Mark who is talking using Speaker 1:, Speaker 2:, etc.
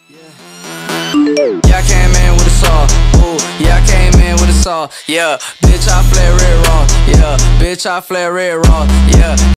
Speaker 1: Yeah, I came in with a saw. Ooh, yeah, I came in with a saw. Yeah, bitch, I flare red raw. Yeah, bitch, I flare red raw. Yeah.